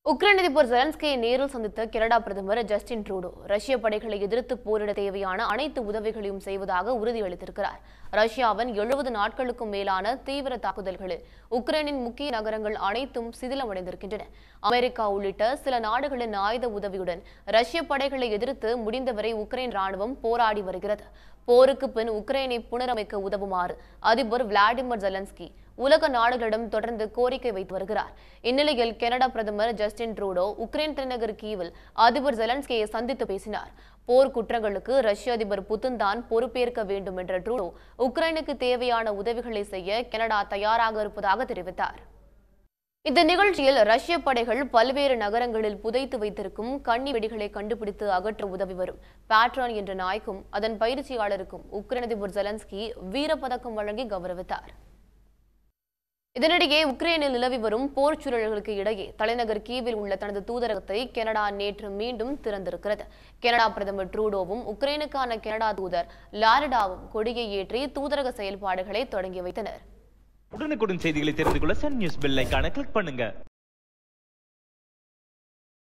Ukraine அதிபர் ஜெலன்ஸ்கியை நேரில் சந்தித்த கனடா பிரதமர் ஜஸ்டின் ட்ரூடோ ரஷ்ய படைகளை எதிர்த்து போரிட தேவையான அனைத்து உதவிகளையும் செய்வதாக உறுதியளித்திருக்கிறார். ரஷ்யாவின் 70 நாட்களுக்கும் மேலான தீவிர தாக்குதல்களில் உக்ரைனின் முக்கிய நகரங்கள் அனைத்தும் சிதிலமடைந்திருக்கின்றன. அமெரிக்கா உள்ளிட்ட சில நாடுகளின் ஆயுத உதவியுடன் ரஷ்ய படைகளை எதிர்த்து முடிந்தவரை உக்ரைன் ராணுவம் போராடி வருகிறது. போருக்கு பின் உக்ரைனை புனரமைக்க உதவுமாறு அதிபர் விளாடிமிர் ஜெலன்ஸ்கி உலக நாடுகளிடம் தொடர்ந்து கோரிக்கை வைத்து வருகிறார். இந்நிலையில் கனடா பிரதமர் ஜஸ்டின் ட்ரூடோ உக்ரைன் தலைநகர் கீவில் அதிபர் ஜெலன்ஸ்கியை சந்தித்து பேசினார். போர் குற்றங்களுக்கு ரஷ்ய அதிபர் புதின் தான் பொறுப்பேற்க வேண்டும் என்ற ட்ரூடோ உக்ரைனுக்கு தேவையான உதவிகளை செய்ய கனடா தயாராக இருப்பதாக தெரிவித்தார். இந்த நிகழ்ச்சியில் ரஷ்ய படைகள் பல்வேறு நகரங்களில் புதைத்து வைத்திருக்கும் கண்ணி வெடிகளை கண்டுபிடித்து அகற்ற உதவி வரும் பேட்ரான் என்ற நாய்க்கும் அதன் பயிற்சியாளருக்கும் உக்ரைன் அதிபர் ஜெலன்ஸ்கி வீரப்பதக்கம் வழங்கி கௌரவித்தார். இதனிடையே உக்ரைனில் நிலவி வரும் போர் சூழல்களுக்கு இடையே தலைநகர் கீவில் உள்ள தனது தூதரகத்தை கனடா நேற்று மீண்டும் திறந்திருக்கிறது. கனடா பிரதமர் ட்ரூடோவும் உக்ரைனுக்கான கனடா தூதர் லாரிடாவும் கொடியை ஏற்றி தூதரக செயல்பாடுகளை தொடங்கி வைத்தனர். உடனுக்குடன் செய்திகளை தெரிந்து கொள்ள சன் நியூஸ் பெல் ஐகானை கிளிக் பண்ணுங்க.